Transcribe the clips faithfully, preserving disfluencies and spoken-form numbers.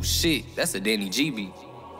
shit, that's a Danny G beat.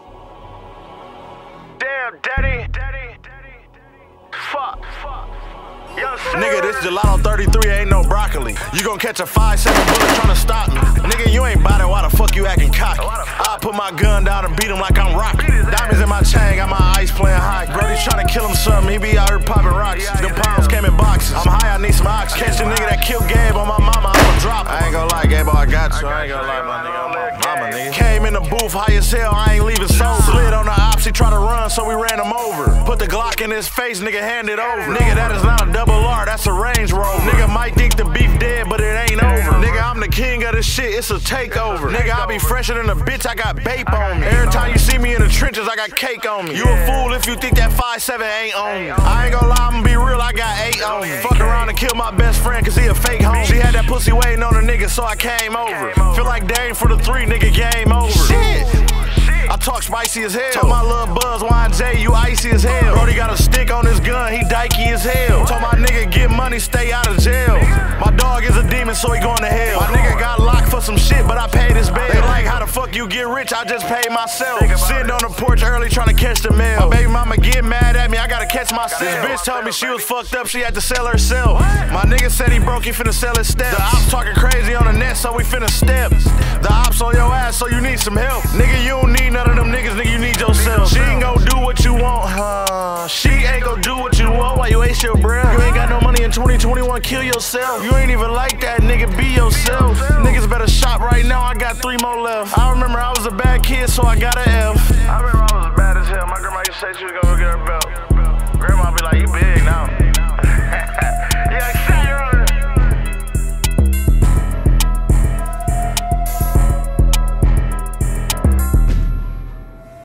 Damn, Daddy, Daddy, Daddy, fuck, fuck. Young Nigga, this gelato thirty-three ain't no broccoli. You gon' catch a five seven bullet tryna stop me. Nigga, you ain't bout it, why the fuck you acting cocky? I put my gun down and beat him like I'm Rocky. Diamonds in my chain, got my ice playing high. Brody's tryna kill him something, he be out here popping rocks. Them pounds came in boxes. I'm high, I need some oxygen. Catch a nigga that killed Gabe on my mama, I'ma drop him. I ain't gon' lie, Gabe, I got you. I ain't gon' lie, my nigga, on my mama, nigga. Came in the booth high as hell, I ain't leaving sober. Slid on the ops, he try to run, so we ran him over. Put the Glock in his face, nigga, hand it over. Nigga, that is not a double R, that's a Range Rover. Nigga might think the beef dead, but it ain't over. Nigga, I'm the king of this shit, it's a takeover. Nigga, I be fresher than a bitch, I got bape on me. Every time you see me in the trenches, I got cake on me. You a fool if you think that five seven ain't on me. I ain't gon' lie, I'ma be real, I got eight on me. Fucked around and killed my best friend, cause he a fake homie. She had that pussy waiting on a nigga, so I came over. Feel like Dame for the three, nigga, game over. Shit. I talk spicy as hell. Told my little buzz, Y J, you icy as hell. Brody got a stick on his gun, he dykey as hell. Told my nigga, get money, stay out of jail. My dog is a demon, so he going to hell. My nigga got locked for some shit, but I paid his bail. They like, how the fuck you get rich? I just paid myself. Sitting on the porch early trying to catch the mail. My baby mama get mad at me, I gotta catch myself. This bitch told me she was fucked up, she had to sell herself. My nigga said he broke, he finna sell his steps. The ops talking crazy on the net, so we finna step. The ops on your ass, so you need some help. Nigga, you don't need none of them niggas, nigga, you need yourself. She ain't gon' do what you want, huh? She ain't gon' do what you want while you waste your breath. You ain't got no money in twenty twenty-one, kill yourself. You ain't even like that, nigga, be yourself. Niggas better shop right now, I got three more left. I remember I was a bad kid, so I got an F. I remember I was bad as hell. My grandma used to say she was gonna go get her belt. Grandma be like, you big now.